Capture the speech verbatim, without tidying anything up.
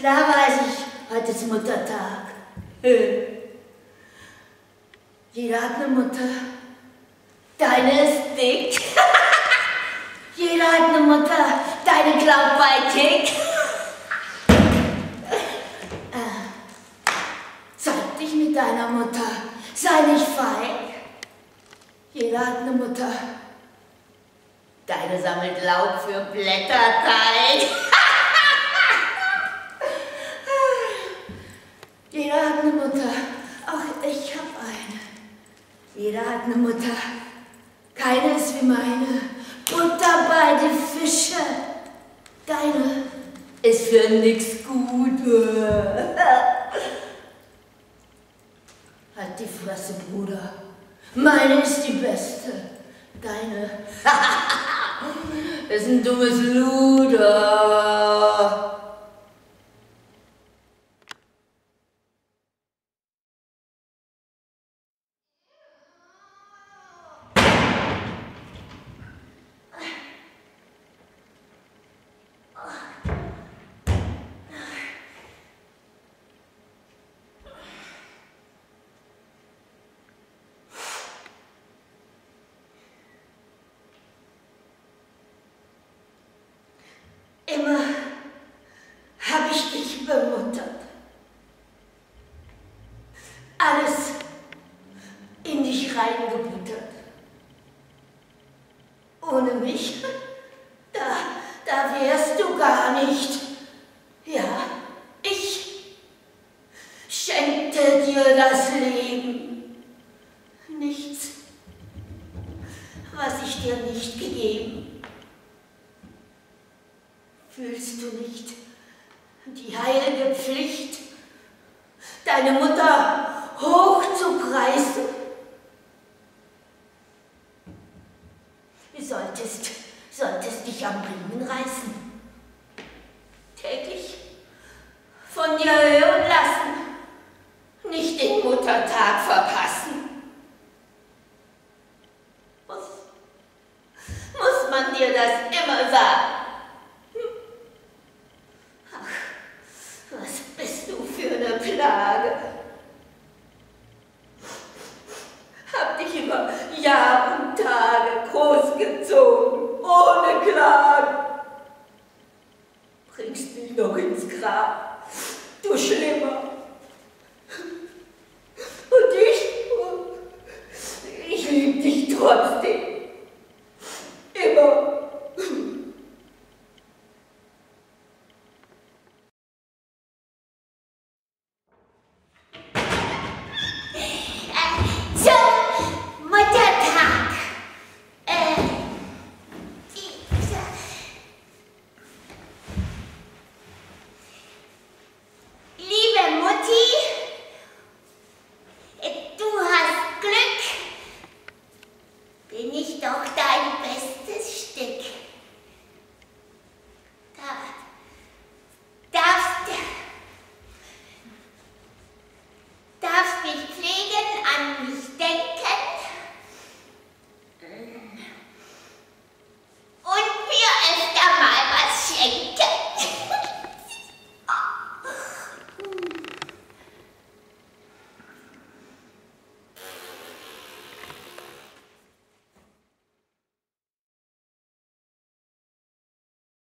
Klar weiß ich, heute ist Muttertag. Jeder hat eine Mutter. Deine ist dick. Jeder hat eine Mutter. Deine glaubt weitig. Zeig dich mit deiner Mutter. Sei nicht feig. Jeder hat eine Mutter. Deine sammelt Laub für Blätterteig. Jeder hat eine Mutter. Auch ich hab eine. Jeder hat eine Mutter. Keine ist wie meine. Butter bei die Fische. Deine ist für nix gut. Halt die Fresse, Bruder. Meine ist die beste. Deine ist ein dummes Luder. Immer habe ich dich bemuttert. Alles in dich reingebuttert. Ohne mich, da, da wärst du gar nicht. Ja, ich schenkte dir das Leben. Nichts, was ich dir nicht gegeben. Fühlst du nicht die heilige Pflicht, deine Mutter hochzupreisen? Du solltest, solltest dich am Riemen reißen, täglich von dir hören lassen, nicht den Muttertag verpassen. Muss, muss man dir das immer sagen? Plage. Hab dich über Jahr und Tage großgezogen, ohne Klagen. Bringst mich noch ins Grab, du Schlimmer. Und ich, ich lieb dich trotzdem.